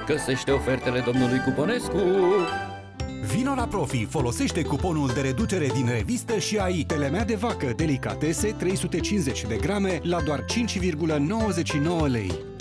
Găsește ofertele domnului Cuponescu. Vino la Profi, folosește cuponul de reducere din revistă și ai telemea de vacă delicatese 350 de grame la doar 5,99 lei.